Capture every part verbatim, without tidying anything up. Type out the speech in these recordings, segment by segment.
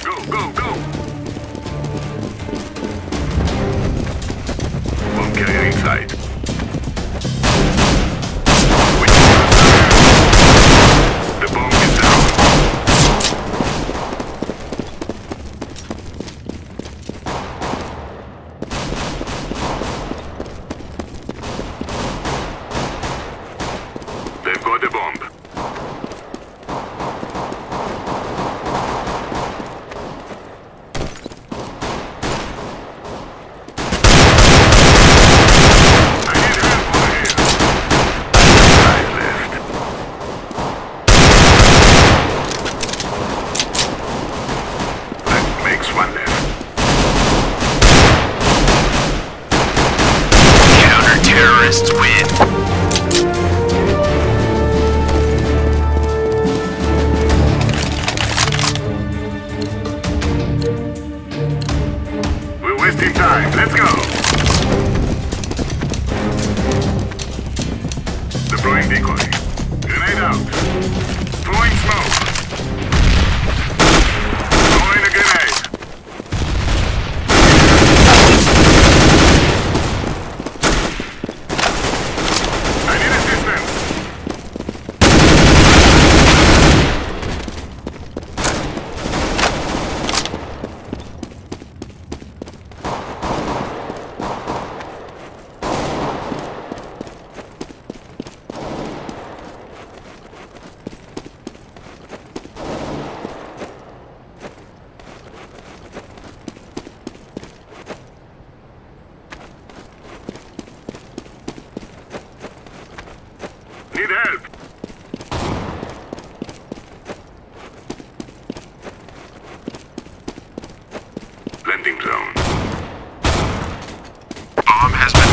Go, go, go! Bomb carrier inside. The bomb is down. They've got the bomb. Terrorists win. We're wasting time. Let's go. Deploying decoy. Grenade out. Throwing smoke. Throwing a grenade. Need help! Landing zone. Bomb has been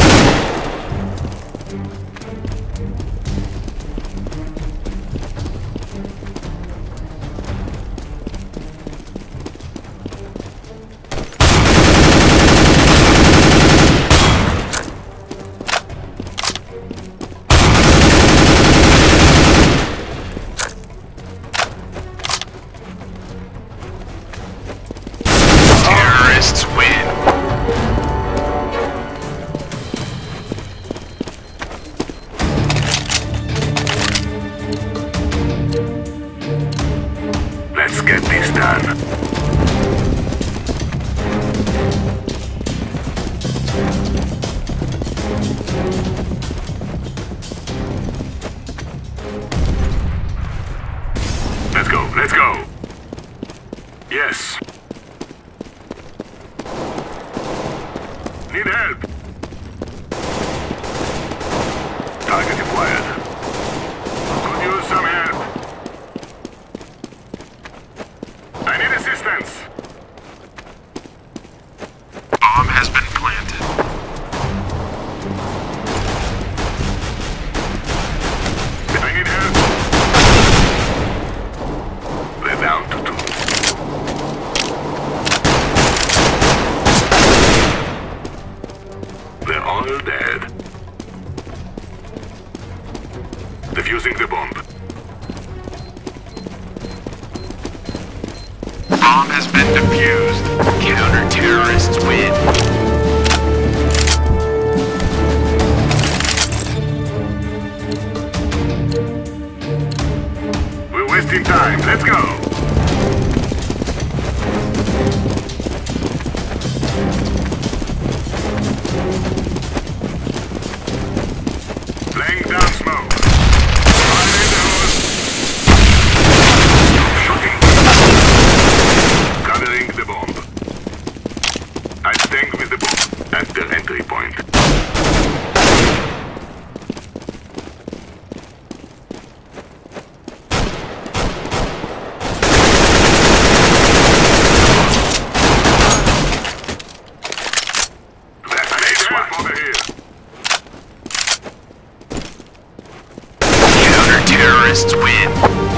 Terrorists win. Let's get this done. Let's go, let's go. Yes. Need help. Target acquired. Could use some help. I need assistance. Bomb has been planted. I need help. They're down to two. They're all dead. Defusing the bomb. Bomb has been defused. Counter-terrorists win. We're wasting time. Let's go. Laying down smoke. Fire in the hose. Shooting. Covering the bomb. I stand with the bomb at the entry point. Next one. Over here. Counter-terrorists win.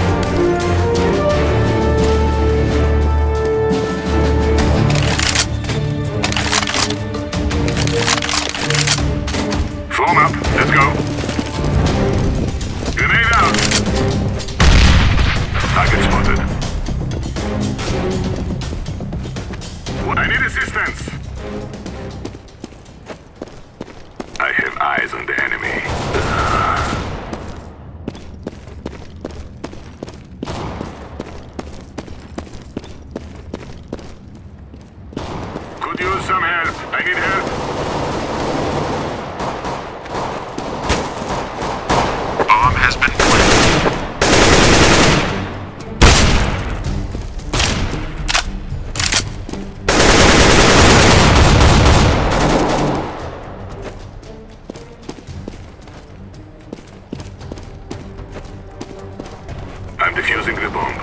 Form up. Let's go. Grenade out. Target spotted. assistance! I have eyes on the enemy. Could use some help. I need help. Bomb has been planted. I'm defusing the bomb.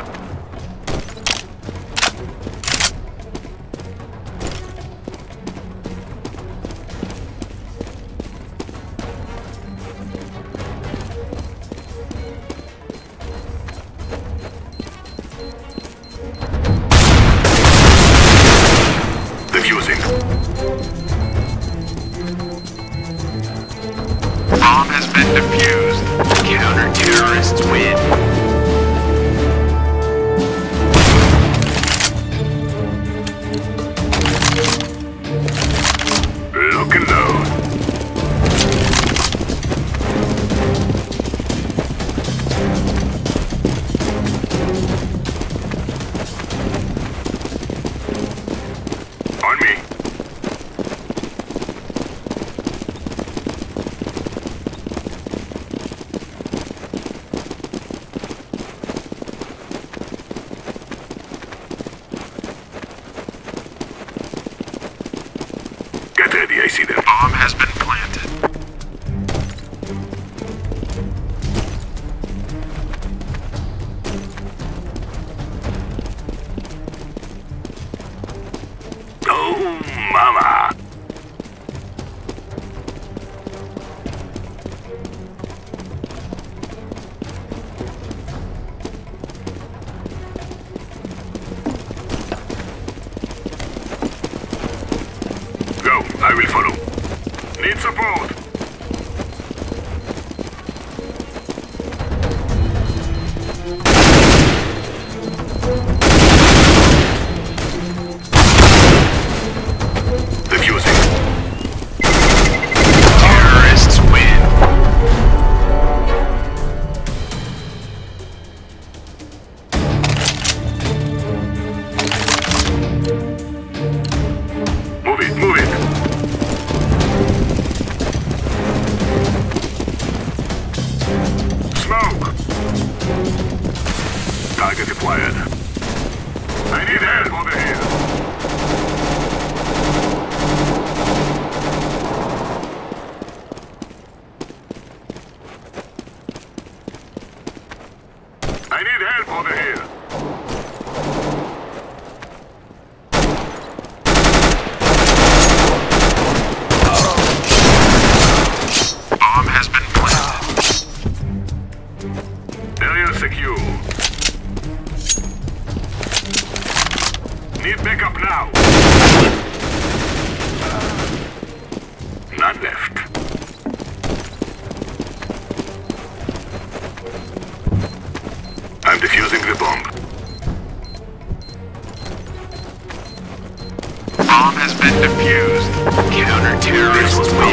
Defusing. Bomb has been defused. Counter-terrorists win. Lock and load. On me. Get ready, I see them. Bomb has been planted. Oh, mama. Go, I will follow. Need support. Defusing. Terrorists win. Move it, move it. Smoke. Target acquired. I need help over here. I need help over here. Bomb has been planted. Area secure. Need backup now. None left. I'm defusing the bomb. Bomb has been defused. Counter-terrorists win.